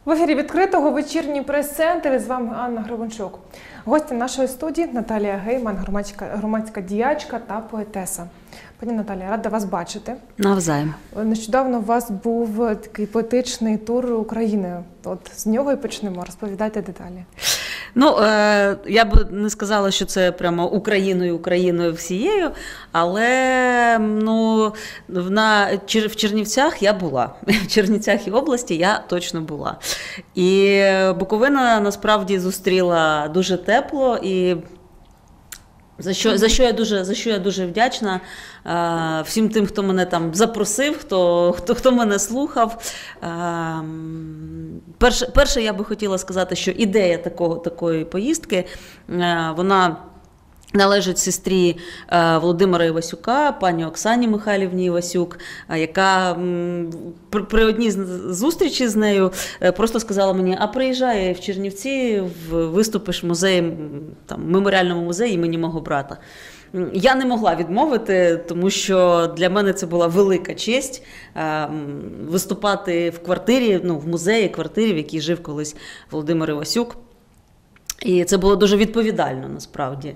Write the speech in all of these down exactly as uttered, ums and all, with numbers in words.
В ефірі відкритого вечірній прес-центр. З вами Анна Гребенчук. Гостя нашої студії Наталія Гейман, громадська, громадська діячка та поетеса. Пані Наталія, рада вас бачити. Навзаєм. Нещодавно у вас був такий поетичний тур України. От з нього і почнемо. Розповідайте деталі. Ну, е, я б не сказала, що це прямо Україною, Україною всією, але ну, на, в Чернівцях я була. В Чернівцях і області я точно була. І Буковина насправді зустріла дуже тепло і За що, за, що я дуже, за що я дуже вдячна а, всім тим, хто мене там запросив, хто, хто, хто мене слухав. А, перше, перше, я би хотіла сказати, що ідея такого, такої поїздки, а, вона належить сестрі Володимира Івасюка, пані Оксані Михайлівні Івасюк, яка при, при одній зустрічі з нею просто сказала мені: а приїжджай в Чернівці, виступиш в музеї, там, меморіальному музеї імені мого брата. Я не могла відмовити, тому що для мене це була велика честь виступати в квартирі, ну, в музеї, квартирі, в якій жив колись Володимир Івасюк. І це було дуже відповідально, насправді.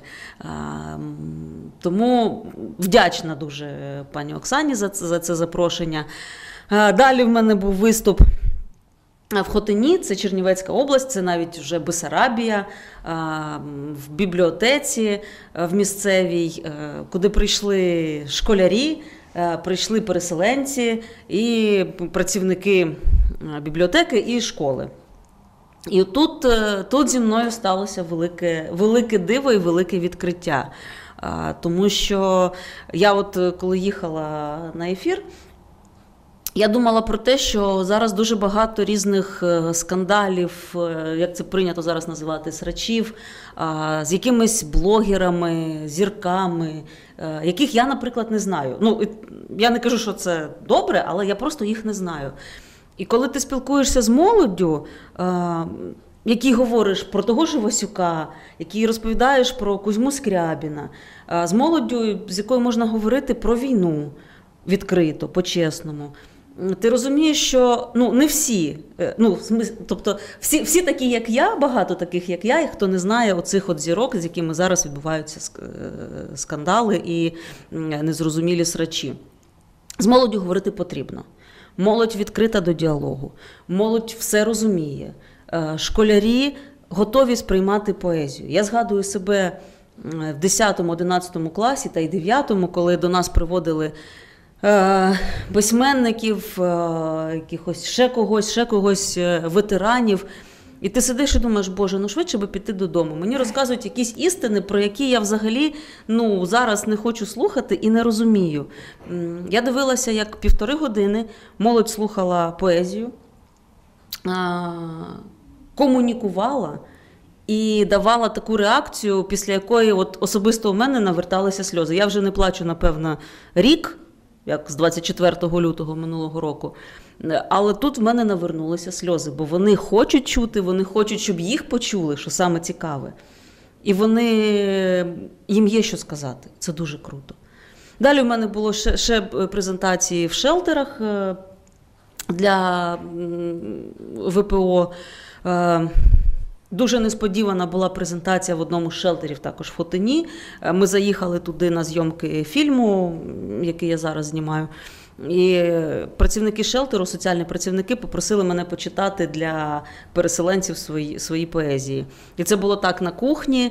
Тому вдячна дуже пані Оксані за це, за це запрошення. Далі в мене був виступ в Хотині, це Чернівецька область, це навіть вже Бессарабія, в бібліотеці в місцевій, куди прийшли школярі, прийшли переселенці і працівники бібліотеки і школи. І тут, тут зі мною сталося велике, велике диво і велике відкриття. Тому що я от коли їхала на ефір, я думала про те, що зараз дуже багато різних скандалів, як це прийнято зараз називати, срачів, з якимись блогерами, зірками, яких я, наприклад, не знаю. Ну, я не кажу, що це добре, але я просто їх не знаю. І коли ти спілкуєшся з молоддю, який говориш про того ж Івасюка, який розповідаєш про Кузьму Скрябіна, з молоддю, з якою можна говорити про війну відкрито, по-чесному, ти розумієш, що ну, не всі, ну, тобто всі, всі такі, як я, багато таких, як я, і хто не знає оцих от зірок, з якими зараз відбуваються скандали і незрозумілі срачі. З молоддю говорити потрібно. Молодь відкрита до діалогу, молодь все розуміє, школярі готові сприймати поезію. Я згадую себе в десятому-одинадцятому класі та й дев'ятому, коли до нас приводили письменників, якихось ще когось, ще когось, ветеранів. І ти сидиш і думаєш: Боже, ну швидше би піти додому. Мені розказують якісь істини, про які я взагалі ну, зараз не хочу слухати і не розумію. Я дивилася, як півтори години молодь слухала поезію, комунікувала і давала таку реакцію, після якої от особисто у мене наверталися сльози. Я вже не плачу, напевно, рік, як з двадцять четвертого лютого минулого року. Але тут в мене навернулися сльози, бо вони хочуть чути, вони хочуть, щоб їх почули, що саме цікаве. І вони, їм є що сказати. Це дуже круто. Далі в мене було ще, ще презентації в шелтерах для ВПО. Дуже несподівана була презентація в одному з шелтерів, також в Хотині. Ми заїхали туди на зйомки фільму, який я зараз знімаю. І працівники шелтеру, соціальні працівники, попросили мене почитати для переселенців свої, свої поезії. І це було так на кухні.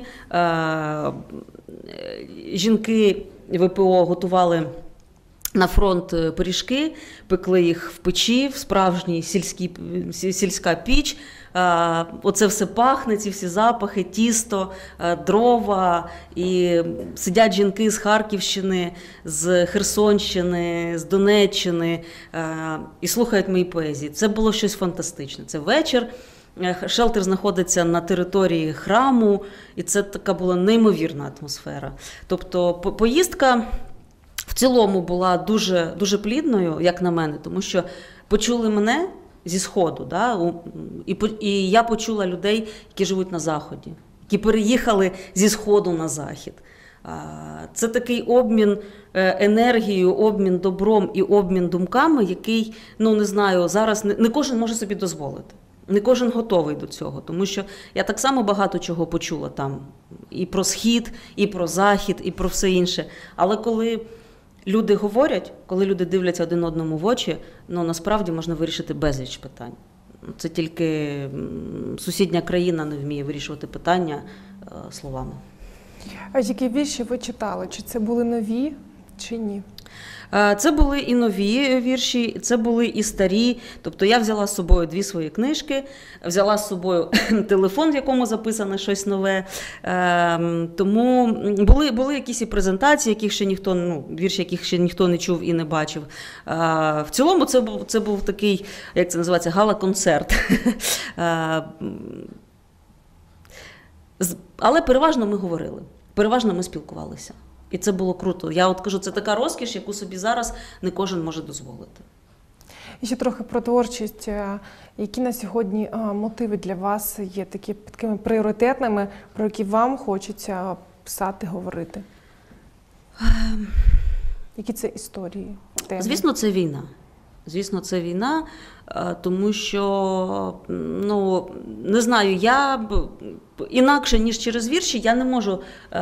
Жінки ВПО готували на фронт пиріжки, пекли їх в печі, в справжній сільській, сільська піч. Оце все пахне, ці всі запахи, тісто, дрова. І сидять жінки з Харківщини, з Херсонщини, з Донеччини і слухають мої поезії. Це було щось фантастичне. Це вечір. Шелтер знаходиться на території храму, і це така була неймовірна атмосфера. Тобто поїздка в цілому була дуже, дуже плідною, як на мене, тому що почули мене зі Сходу, да? і, і я почула людей, які живуть на Заході, які переїхали зі Сходу на Захід. Це такий обмін енергією, обмін добром і обмін думками, який, ну не знаю, зараз не, не кожен може собі дозволити. не кожен готовий до цього, тому що я так само багато чого почула там і про Схід, і про Захід, і про все інше. Але коли люди говорять, коли люди дивляться один одному в очі, ну насправді можна вирішити безліч питань. Це тільки сусідня країна не вміє вирішувати питання е, словами. А які вірші ви читали? Чи це були нові, чи ні? Це були і нові вірші, це були і старі. Тобто я взяла з собою дві свої книжки, взяла з собою телефон, в якому записане щось нове. Тому були, були якісь і презентації, яких ще ніхто, ну, вірші, яких ще ніхто не чув і не бачив. В цілому це був, це був такий, як це називається, гала-концерт. Але переважно ми говорили, переважно ми спілкувалися. І це було круто. Я от кажу, це така розкіш, яку собі зараз не кожен може дозволити. І ще трохи про творчість. Які на сьогодні мотиви для вас є такі, такими пріоритетними, про які вам хочеться писати, говорити? Які це історії? Теми? Звісно, це війна. Звісно, це війна, тому що, ну, не знаю, я інакше, ніж через вірші, я не можу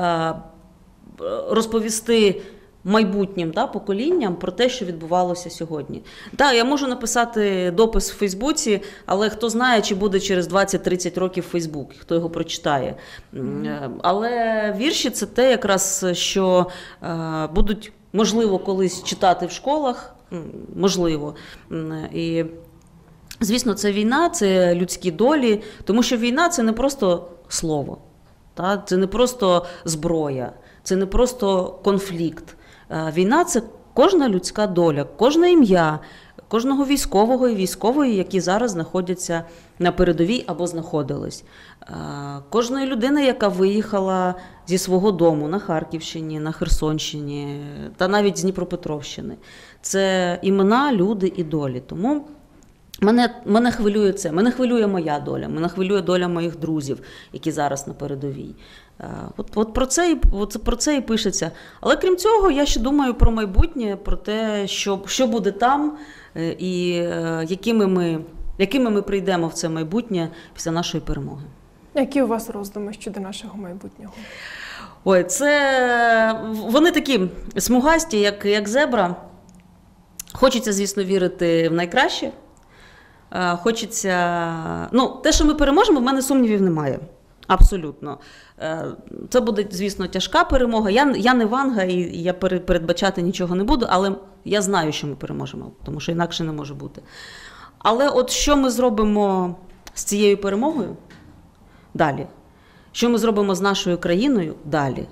розповісти майбутнім да, поколінням про те, що відбувалося сьогодні. Так, я можу написати допис в Фейсбуці, але хто знає, чи буде через двадцять-тридцять років Фейсбук, хто його прочитає. Mm-hmm. Але вірші – це те якраз, що е, будуть, можливо, колись читати в школах, можливо. І, звісно, це війна, це людські долі, тому що війна – це не просто слово, та? Це не просто зброя. Це не просто конфлікт. Війна – це кожна людська доля, кожне ім'я, кожного військового і військової, які зараз знаходяться на передовій або знаходились. Кожної людини, яка виїхала зі свого дому на Харківщині, на Херсонщині та навіть з Дніпропетровщини. Це імена, люди і долі. Тому Мене, мене хвилює це, мене хвилює моя доля, мене хвилює доля моїх друзів, які зараз на передовій. От, от, про це, от про це і пишеться. Але крім цього, я ще думаю про майбутнє, про те, що, що буде там, і якими ми, якими ми прийдемо в це майбутнє після нашої перемоги. Які у вас роздуми щодо нашого майбутнього? Ой, це вони такі смугасті, як, як зебра. Хочеться, звісно, вірити в найкраще. Хочеться, ну, те, що ми переможемо, в мене сумнівів немає. Абсолютно. Це буде, звісно, тяжка перемога. Я, я не Ванга, і я передбачати нічого не буду, але я знаю, що ми переможемо, тому що інакше не може бути. Але от що ми зробимо з цією перемогою далі? Що ми зробимо з нашою країною далі?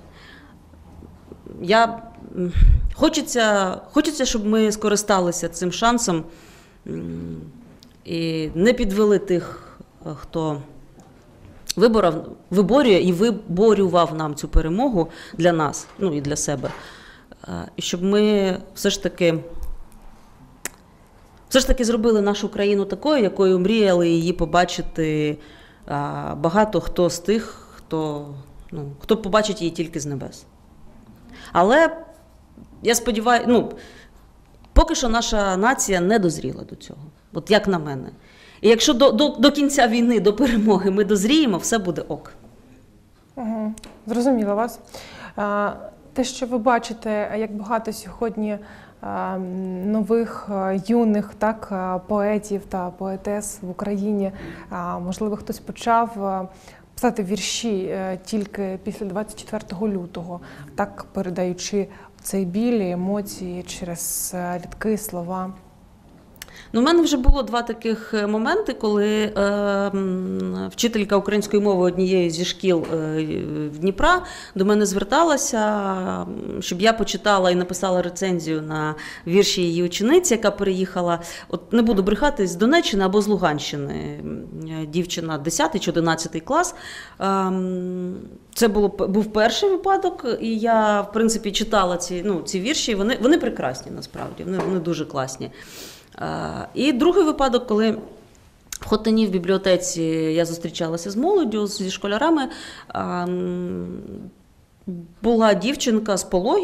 Я, хочеться, хочеться, щоб ми скористалися цим шансом і не підвели тих, хто виборов, виборює і виборював нам цю перемогу для нас, ну і для себе. І щоб ми все ж таки, все ж таки зробили нашу країну такою, якою мріяли її побачити багато хто з тих, хто, ну, хто побачить її тільки з небес. Але я сподіваюся, ну, поки що наша нація не дозріла до цього. От як на мене. І якщо до, до, до кінця війни, до перемоги ми дозріємо, все буде ок. Угу. Зрозуміла вас. А, те, що ви бачите, як багато сьогодні а, нових а, юних так, а, поетів та поетес в Україні, а, можливо, хтось почав а, писати вірші а, тільки після двадцять четвертого лютого, так передаючи цей біль, емоції через а, рядки, слова. Ну, у мене вже було два таких моменти, коли е, вчителька української мови однієї зі шкіл е, Дніпра до мене зверталася, щоб я почитала і написала рецензію на вірші її учениці, яка переїхала, от не буду брехати, з Донеччини або з Луганщини. Дівчина десятий чи одинадцятий клас. Е, це було, був перший випадок, і я, в принципі, читала ці, ну, ці вірші, вони, вони прекрасні насправді, вони, вони дуже класні. І другий випадок, коли в Хотині в бібліотеці я зустрічалася з молоддю, зі школярами, була дівчинка з Пологів,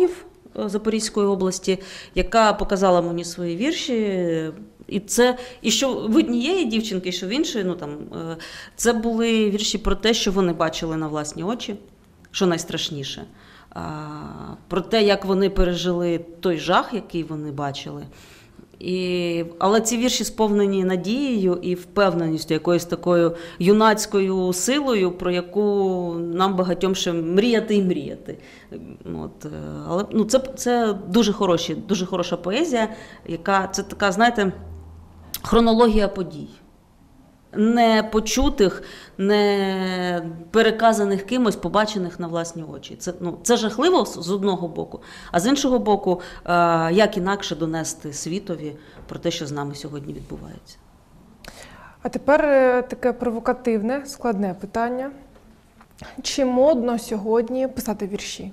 Запорізької області, яка показала мені свої вірші. І це, і що в однієї дівчинки, що в іншої, ну там, це були вірші про те, що вони бачили на власні очі, що найстрашніше. Про те, як вони пережили той жах, який вони бачили. І, але ці вірші сповнені надією і впевненістю, якоюсь такою юнацькою силою, про яку нам багатьом ще мріяти і мріяти. От, але ну, це, це дуже хороші, дуже хороша поезія, яка це така, знаєте, хронологія подій. Не почутих, не переказаних кимось, побачених на власні очі. Це, ну, це жахливо з одного боку, а з іншого боку, е, як інакше донести світові про те, що з нами сьогодні відбувається. А тепер таке провокативне, складне питання. Чи модно сьогодні писати вірші?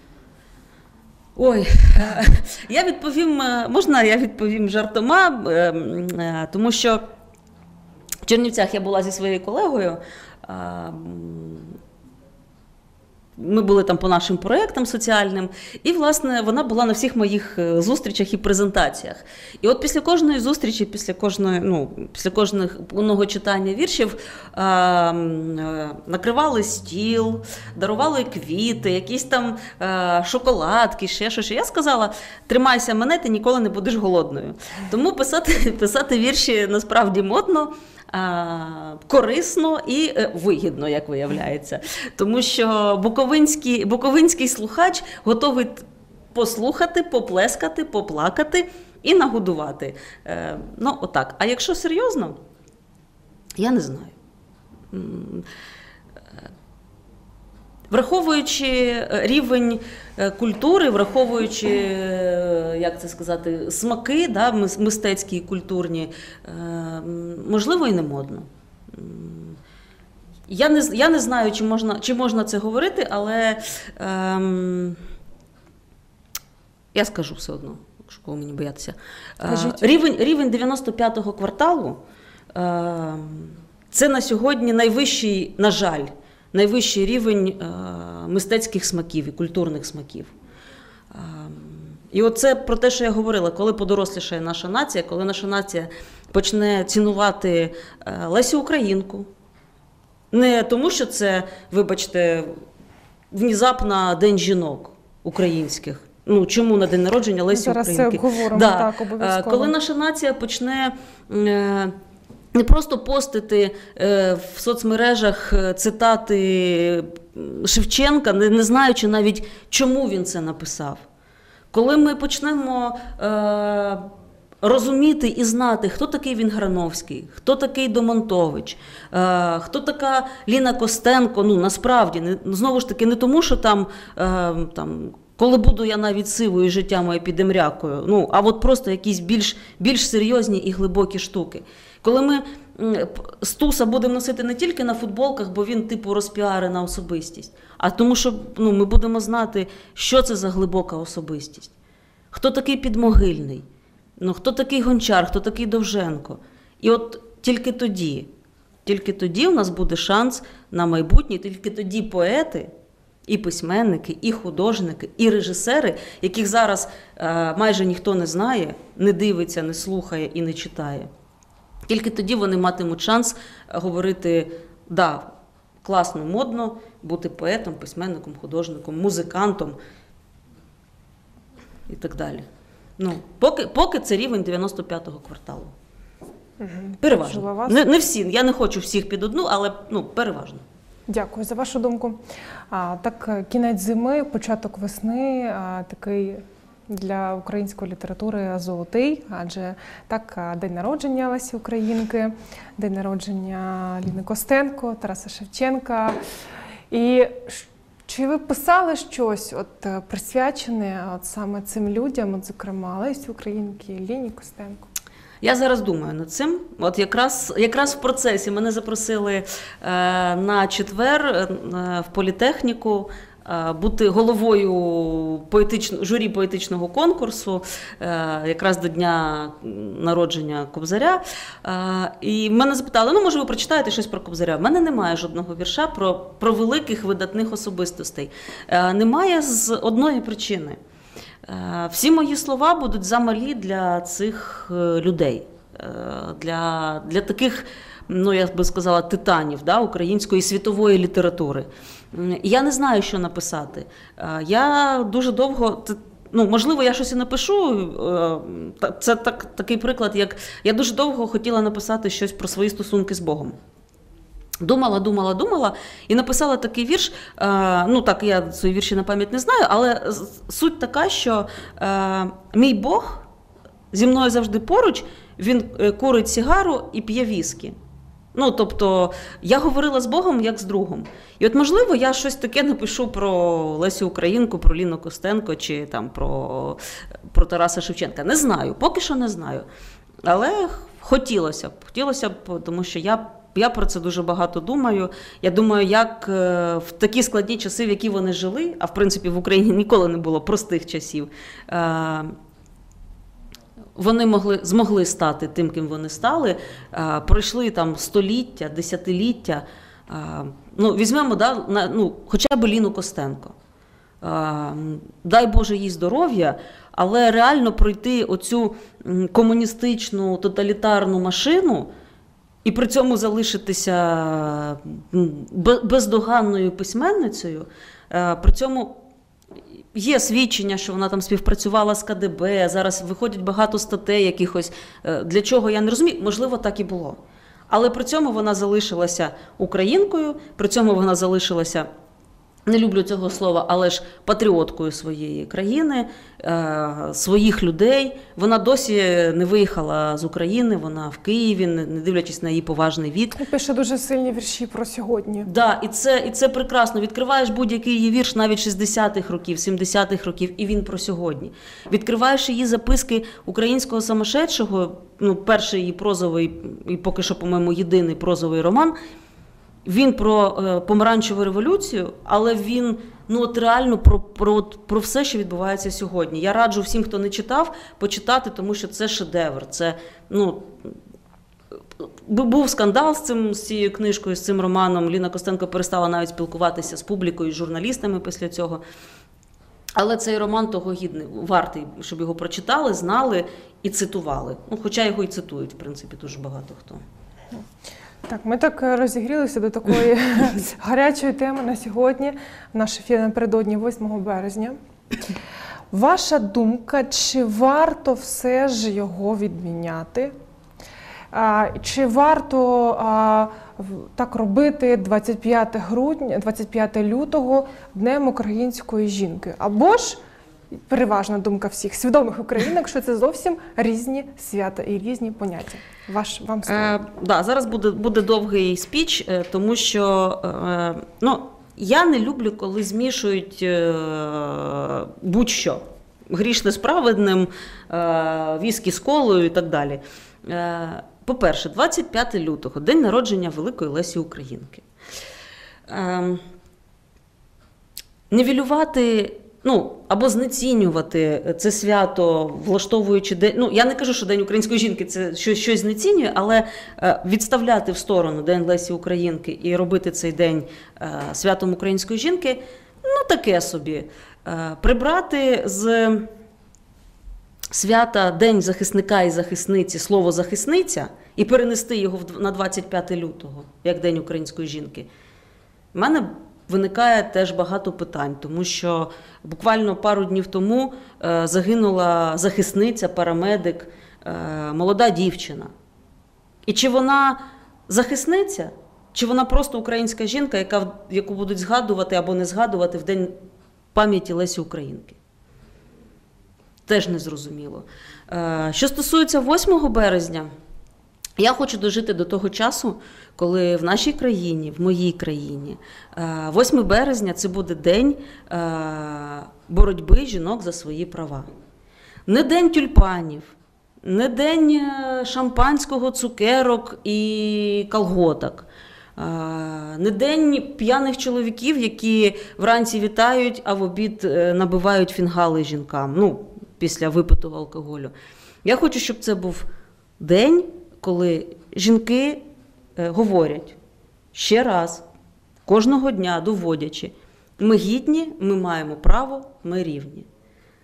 Ой, я відповім, можна я відповім жартома, тому що в Чернівцях я була зі своєю колегою, ми були там по нашим проєктам соціальним, і, власне, вона була на всіх моїх зустрічах і презентаціях. І от після кожної зустрічі, після кожної, ну, після кожного читання віршів а, накривали стіл, дарували квіти, якісь там а, шоколадки, ще щось. Я сказала, тримайся мене, ти ніколи не будеш голодною. Тому писати, писати вірші насправді модно, корисно і вигідно, як виявляється. Тому що буковинський, буковинський слухач готовий послухати, поплескати, поплакати і нагодувати. Ну, отак. А якщо серйозно, я не знаю. Враховуючи рівень культури, враховуючи, як це сказати, смаки, да, мистецькі і культурні, можливо, і не модно. Я не, я не знаю, чи можна, чи можна це говорити, але ем, я скажу все одно, якщо кого мені боятися. Рівень, рівень дев'яносто п'ятого кварталу ем, – це на сьогодні найвищий, на жаль, найвищий рівень е, мистецьких смаків і культурних смаків. Е, і оце про те, що я говорила, коли подорослішає наша нація, коли наша нація почне цінувати е, Лесю Українку. Не тому, що це, вибачте, внезапно День жінок українських. Ну, чому на день народження Лесі Зараз Українки? Зараз це обговоримо, да. так, обов'язково. Коли наша нація почне е, не просто постити е, в соцмережах цитати Шевченка, не, не знаючи навіть, чому він це написав. Коли ми почнемо е, розуміти і знати, хто такий Вінграновський, хто такий Домонтович, е, хто така Ліна Костенко, ну, насправді, не, знову ж таки, не тому, що там, е, там коли буду я навіть сивою, життя моє піде мрякою, ну, а от просто якісь більш, більш серйозні і глибокі штуки. Коли ми Стуса будемо носити не тільки на футболках, бо він типу розпіарена особистість, а тому, що ну, ми будемо знати, що це за глибока особистість. Хто такий Підмогильний, ну, хто такий Гончар, хто такий Довженко. І от тільки тоді, тільки тоді у нас буде шанс на майбутнє, тільки тоді поети, і письменники, і художники, і режисери, яких зараз е, майже ніхто не знає, не дивиться, не слухає і не читає. Тільки тоді вони матимуть шанс говорити, да, класно, модно бути поетом, письменником, художником, музикантом і так далі. Ну, поки, поки це рівень дев'яносто п'ятого кварталу. Угу. Переважно. Не, не всі, я не хочу всіх під одну, але ну, переважно. Дякую за вашу думку. А, так, кінець зими, початок весни, а, такий для української літератури золотий, адже так, день народження Лесі Українки, день народження Ліни Костенко, Тараса Шевченка. І чи ви писали щось от, присвячене от саме цим людям, от, зокрема Лесі Українки, Ліні Костенко? Я зараз думаю над цим. От якраз, якраз в процесі мене запросили е, на четвер е, в політехніку е, бути головою поетично, журі поетичного конкурсу, е, якраз до дня народження Кобзаря. Е, і мене запитали, ну, може, ви прочитаєте щось про Кобзаря? В мене немає жодного вірша про, про великих видатних особистостей. Е, немає з одної причини. Всі мої слова будуть замалі для цих людей, для, для таких, ну, я би сказала, титанів, да, української і світової літератури. Я не знаю, що написати. Я дуже довго, ну, можливо, я щось і напишу, це так, такий приклад, як я дуже довго хотіла написати щось про свої стосунки з Богом. Думала, думала, думала і написала такий вірш, ну так, я свої вірші на пам'ять не знаю, але суть така, що мій Бог зі мною завжди поруч, він курить сигару і п'є віскі. Ну, тобто, я говорила з Богом як з другом. І от, можливо, я щось таке напишу про Лесю Українку, про Ліну Костенко чи там про, про Тараса Шевченка. Не знаю, поки що не знаю. Але хотілося б, хотілося б, тому що я Я про це дуже багато думаю. Я думаю, як в такі складні часи, в які вони жили, а в принципі в Україні ніколи не було простих часів, вони могли, змогли стати тим, ким вони стали, пройшли там століття, десятиліття. Ну, візьмемо, да, ну, хоча б Ліну Костенко. Дай Боже їй здоров'я, але реально пройти оцю комуністичну, тоталітарну машину, і при цьому залишитися бездоганною письменницею, при цьому є свідчення, що вона там співпрацювала з ка де бе, зараз виходять багато статей якихось, для чого, я не розумію, можливо, так і було. Але при цьому вона залишилася українкою, при цьому вона залишилася, не люблю цього слова, але ж патріоткою своєї країни, своїх людей. Вона досі не виїхала з України, вона в Києві, не дивлячись на її поважний вік. І пише дуже сильні вірші про сьогодні. Так, да, і це, і це прекрасно. Відкриваєш будь-який її вірш навіть шістдесятих років, сімдесятих років, і він про сьогодні. Відкриваєш її записки українського самошедшого, ну, перший її прозовий, і поки що, по-моєму, єдиний прозовий роман, він про е, помаранчеву революцію, але він, ну, от реально про, про, про все, що відбувається сьогодні. Я раджу всім, хто не читав, почитати, тому що це шедевр. Це, ну, був скандал з, цим, з цією книжкою, з цим романом. Ліна Костенко перестала навіть спілкуватися з публікою, з журналістами після цього. Але цей роман того гідний, вартий, щоб його прочитали, знали і цитували. Ну, хоча його і цитують, в принципі, дуже багато хто. Так, ми так розігрілися до такої гарячої теми на сьогодні. Наш ефір напередодні восьмого березня. Ваша думка, чи варто все ж його відміняти? А, чи варто а, так робити двадцять п'яте грудня, двадцять п'яте лютого Днем української жінки? Або ж переважна думка всіх свідомих українок, що це зовсім різні свята і різні поняття. Ваш, вам слово. Е, да, зараз буде, буде довгий спіч, тому що е, ну, я не люблю, коли змішують е, будь-що. Гріш несправедним, е, віскі з колою і так далі. Е, по-перше, двадцять п'яте лютого, день народження великої Лесі Українки. Е, нівелювати, ну, або знецінювати це свято, влаштовуючи день, ну, я не кажу, що День української жінки це щось, щось знецінює, але відставляти в сторону День Лесі Українки і робити цей день святом української жінки, ну, таке собі. Прибрати з свята День захисника і захисниці слово «захисниця» і перенести його на двадцять п'яте лютого, як День української жінки, в мене виникає теж багато питань, тому що буквально пару днів тому е, загинула захисниця, парамедик, е, молода дівчина. І чи вона захисниця, чи вона просто українська жінка, яка, яку будуть згадувати або не згадувати в День пам'яті Лесі Українки? Теж незрозуміло. Е, що стосується восьмого березня, я хочу дожити до того часу, коли в нашій країні, в моїй країні, восьмого березня – це буде день боротьби жінок за свої права. Не день тюльпанів, не день шампанського, цукерок і колготок, не день п'яних чоловіків, які вранці вітають, а в обід набивають фінгали жінкам, ну, після випитого алкоголю. Я хочу, щоб це був день, коли жінки говорять ще раз, кожного дня доводячи, ми гідні, ми маємо право, ми рівні.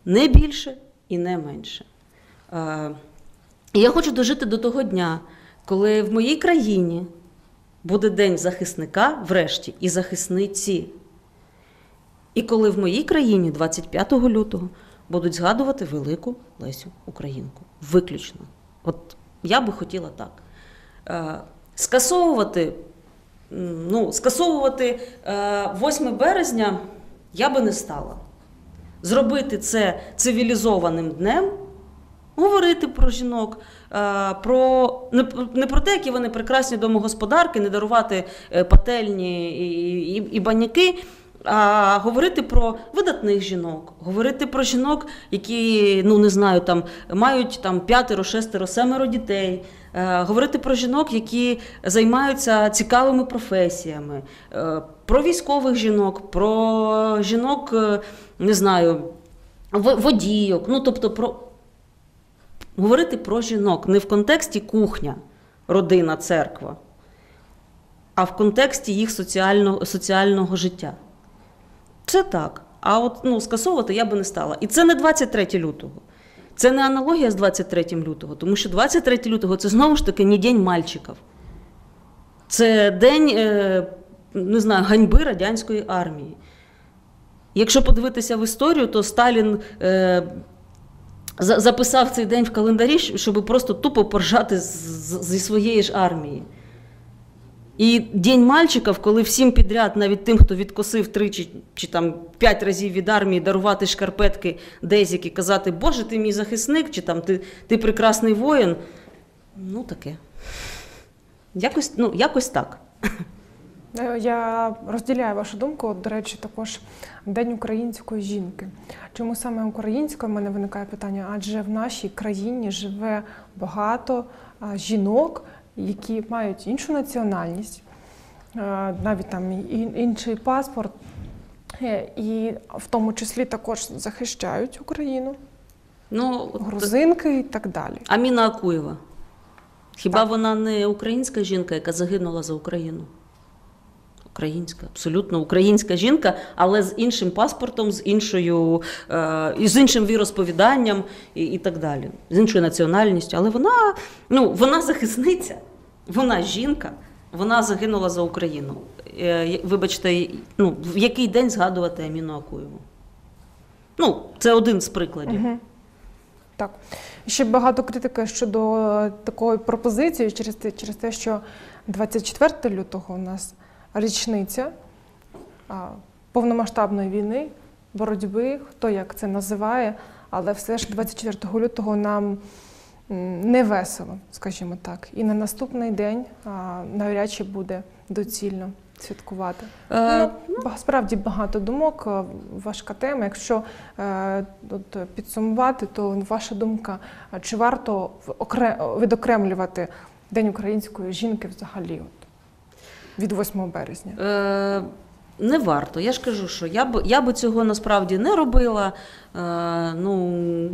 Не більше і не менше. Е, і я хочу дожити до того дня, коли в моїй країні буде День захисника, врешті, і захисниці. І коли в моїй країні двадцять п'ятого лютого будуть згадувати велику Лесю Українку. Виключно. От я би хотіла так. Е, скасовувати, ну, скасовувати е, восьме березня я би не стала. Зробити це цивілізованим днем, говорити про жінок, е, про, не, не про те, які вони прекрасні домогосподарки, не дарувати е, пательні і, і, і баняки, а говорити про видатних жінок, говорити про жінок, які, ну не знаю, там мають там п'ятеро, шестеро, семеро дітей, е, говорити про жінок, які займаються цікавими професіями, е, про військових жінок, про жінок, е, не знаю, водійок, ну тобто про говорити про жінок не в контексті кухня, родина, церква, а в контексті їх соціального, соціального життя. Це так. А от ну, скасовувати я би не стала. І це не двадцять третє лютого. Це не аналогія з двадцять третім лютого, тому що двадцять третє лютого – це знову ж таки не День мальчиків. Це день, е, не знаю, ганьби радянської армії. Якщо подивитися в історію, то Сталін е, записав цей день в календарі, щоб просто тупо поржати з, з, зі своєї ж армії. І День мальчиків, коли всім підряд, навіть тим, хто відкосив три чи, чи там п'ять разів від армії, дарувати шкарпетки, дезіки, казати, Боже, ти мій захисник, чи там ти, ти прекрасний воїн. Ну, таке. Якось, ну, якось так. Я розділяю вашу думку. От, до речі, також День української жінки. Чому саме українська? У мене виникає питання, адже в нашій країні живе багато а, жінок, які мають іншу національність, навіть там інший паспорт, і в тому числі також захищають Україну, ну, грузинки і так далі. Аміна Акуєва. Хіба так. Вона не українська жінка, яка загинула за Україну? Українська, абсолютно українська жінка, але з іншим паспортом, з іншою, е, з іншим віросповіданням і, і так далі, з іншою національністю. Але вона, ну, вона захисниця, вона жінка, вона загинула за Україну. Е, вибачте, ну, в який день згадувати Аміну Акуєву? Ну, це один з прикладів. Угу. Так. Ще багато критики щодо такої пропозиції через те, через те, що двадцять четвертого лютого у нас річниця а, повномасштабної війни, боротьби, хто як це називає, але все ж двадцять четвертого лютого нам не весело, скажімо так. І на наступний день а, навряд чи буде доцільно святкувати. Е, ну, справді багато думок, важка тема. Якщо е, от, підсумувати, то ваша думка, чи варто відокремлювати День української жінки взагалі от, від восьмого березня? Е, не варто. Я ж кажу, що я б, я би цього насправді не робила. Е, ну,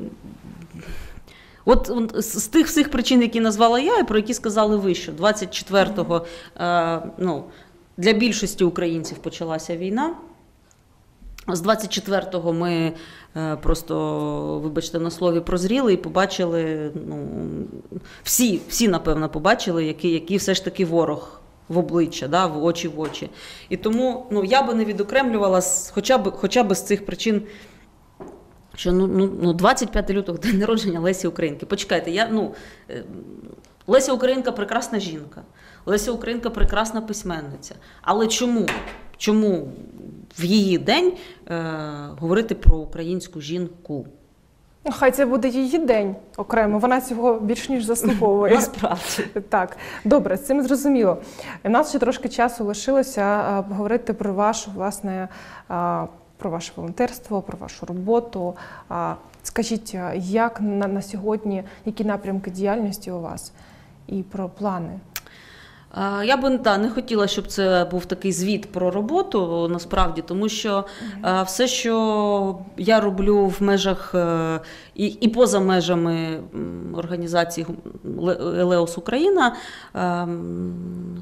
От, от з тих всіх причин, які назвала я, і про які сказали ви, що двадцять четвертого е, ну, для більшості українців почалася війна. З двадцять четвертого ми е, просто, вибачте на слові, прозріли і побачили, ну, всі, всі, напевно, побачили, який, який все ж таки ворог в обличчя, да, в очі в очі. І тому ну, я би не відокремлювала хоча б, хоча б з цих причин, що ну, ну, ну, двадцять п'ятого лютого – день народження Лесі Українки. Почекайте, я, ну, Леся Українка – прекрасна жінка, Леся Українка – прекрасна письменниця. Але чому, чому в її день е, говорити про українську жінку? Хай це буде її день окремо, вона цього більш ніж заслуговує. Насправді. Так, добре, з цим зрозуміло. У нас ще трошки часу лишилося поговорити про вашу, власне, про ваше волонтерство, про вашу роботу. Скажіть, як на, на сьогодні, які напрямки діяльності у вас і про плани? Я би да, не хотіла, щоб це був такий звіт про роботу, насправді, тому що mm-hmm. все, що я роблю в межах і, і поза межами організації Елеос Україна,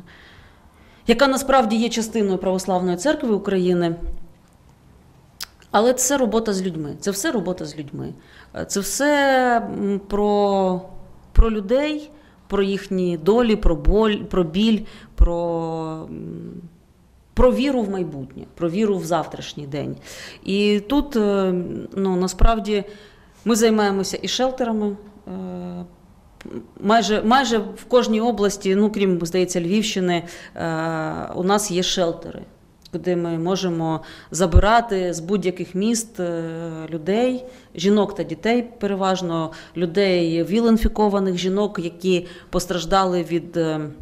яка насправді є частиною Православної церкви України, Але це робота з людьми, це все робота з людьми. Це все про, про людей, про їхні долі, про боль, про біль, про, про віру в майбутнє, про віру в завтрашній день. І тут, ну, насправді, ми займаємося і шелтерами. Майже, майже в кожній області, ну, крім, здається, Львівщини, у нас є шелтери, куди ми можемо забирати з будь-яких міст людей, жінок та дітей переважно, людей ВІЛ-інфікованих, жінок, які постраждали від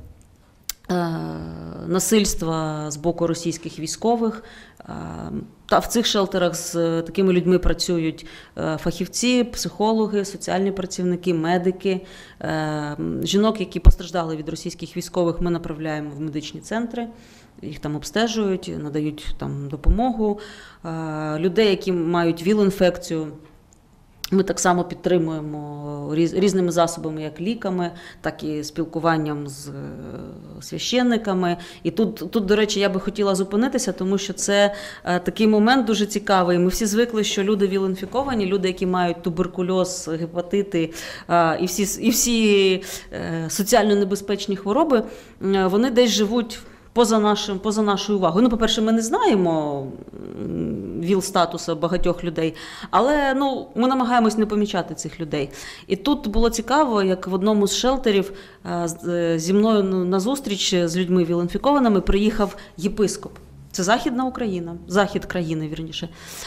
насильства з боку російських військових. Та в цих шелтерах з такими людьми працюють фахівці, психологи, соціальні працівники, медики. Жінок, які постраждали від російських військових, ми направляємо в медичні центри, їх там обстежують, надають там допомогу. Людей, які мають ВІЛ-інфекцію, ми так само підтримуємо різними засобами, як ліками, так і спілкуванням з священниками. І тут, тут, до речі, я би хотіла зупинитися, тому що це такий момент дуже цікавий. Ми всі звикли, що люди ВІЛ-інфіковані, люди, які мають туберкульоз, гепатити і всі, і всі соціально небезпечні хвороби, вони десь живуть поза нашим, поза нашою увагою. Ну, по-перше, ми не знаємо ВІЛ-статусу багатьох людей, але, ну, ми намагаємось не помічати цих людей. І тут було цікаво, як в одному з шелтерів зі мною на зустріч з людьми ВІЛ-інфікованими приїхав єпископ. Це Західна Україна, захід країни, вірніше.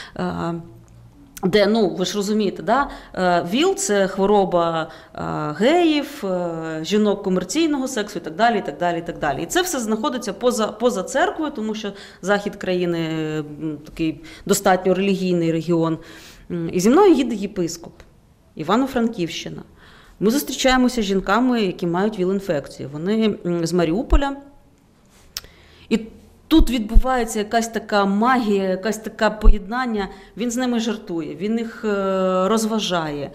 Де, ну, ви ж розумієте, да? ВІЛ – це хвороба геїв, жінок комерційного сексу і так далі, і так далі, і так далі. І це все знаходиться поза, поза церквою, тому що захід країни такий достатньо релігійний регіон. І зі мною їде єпископ, Івано-Франківщина. Ми зустрічаємося з жінками, які мають ВІЛ-інфекцію. Вони з Маріуполя. І тут відбувається якась така магія, якась така поєднання. Він з ними жартує, він їх розважає.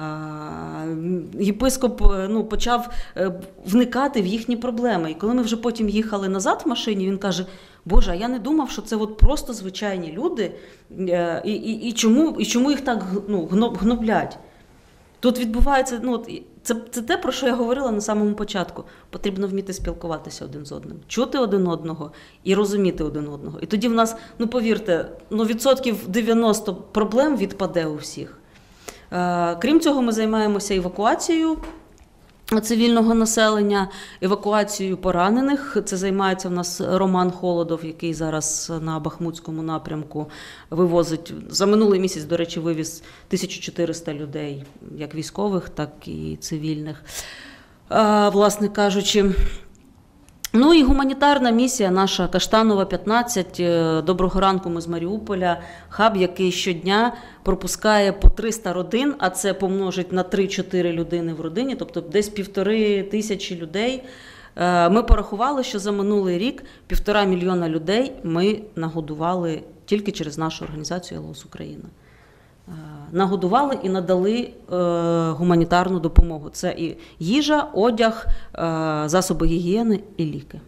Єпископ, ну, почав вникати в їхні проблеми. І коли ми вже потім їхали назад в машині, він каже: Боже, а я не думав, що це от просто звичайні люди, і, і, і, чому, і чому їх так, ну, гноблять. Тут відбувається, ну, це, це те, про що я говорила на самому початку. Потрібно вміти спілкуватися один з одним, чути один одного і розуміти один одного. І тоді в нас, ну, повірте, ну, відсотків дев'яносто проблем відпаде у всіх. Е, крім цього, ми займаємося евакуацією цивільного населення, евакуацією поранених. Це займається в нас Роман Холодов, який зараз на Бахмутському напрямку вивозить. За минулий місяць, до речі, вивіз тисячу чотириста людей, як військових, так і цивільних, власне кажучи. Ну і гуманітарна місія наша Каштанова, п'ятнадцять. Доброго ранку, ми з Маріуполя. Хаб, який щодня пропускає по триста родин, а це помножить на три-чотири людини в родині, тобто десь півтори тисячі людей. Ми порахували, що за минулий рік півтора мільйона людей ми нагодували тільки через нашу організацію «ЕЛОС Україна». Нагодували і надали е, гуманітарну допомогу. Це і їжа, одяг, е, засоби гігієни і ліки.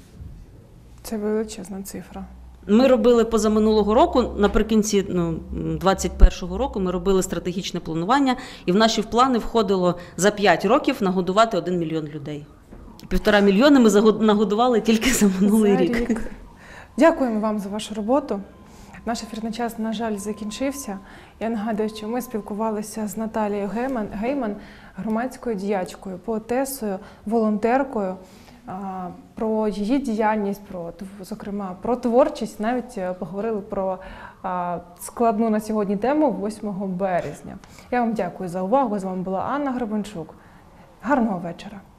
Це величезна цифра. Ми робили позаминулого року, наприкінці ну, двадцять першого року, ми робили стратегічне планування, і в наші плани входило за п'ять років нагодувати один мільйон людей. Півтора мільйони ми нагодували тільки за минулий за рік. рік. Дякуємо вам за вашу роботу. Наш ефірний час, на жаль, закінчився. Я нагадую, що ми спілкувалися з Наталією Гейман, Гейман громадською діячкою, поетесою, волонтеркою, про її діяльність, про, зокрема, про творчість. Навіть поговорили про складну на сьогодні тему восьмого березня. Я вам дякую за увагу. З вами була Анна Гребенчук. Гарного вечора.